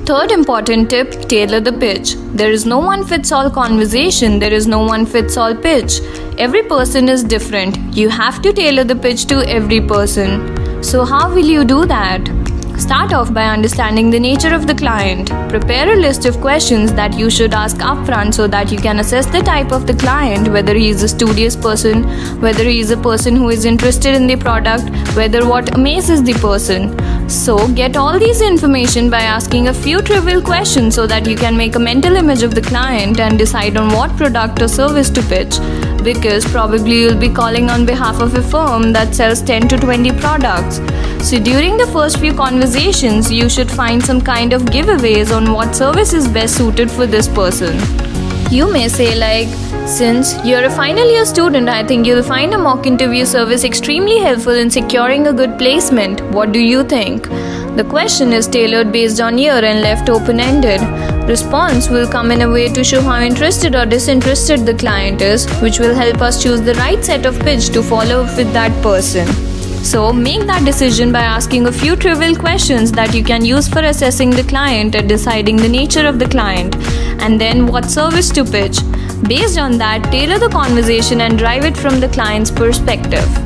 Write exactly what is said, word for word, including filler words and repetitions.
Third important tip, tailor the pitch. There is no one fits all conversation, there is no one fits all pitch. Every person is different. You have to tailor the pitch to every person. So how will you do that? Start off by understanding the nature of the client. Prepare a list of questions that you should ask upfront so that you can assess the type of the client, whether he is a studious person, whether he is a person who is interested in the product, whether what amazes the person. So get all these information by asking a few trivial questions so that you can make a mental image of the client and decide on what product or service to pitch. Because probably you'll be calling on behalf of a firm that sells ten to twenty products. So during the first few conversations, you should find some kind of giveaways on what service is best suited for this person. You may say like, since you're a final year student, I think you'll find a mock interview service extremely helpful in securing a good placement. What do you think? The question is tailored based on year and left open-ended. Response will come in a way to show how interested or disinterested the client is, which will help us choose the right set of pitch to follow up with that person. So make that decision by asking a few trivial questions that you can use for assessing the client and deciding the nature of the client, and then what service to pitch. Based on that, tailor the conversation and drive it from the client's perspective.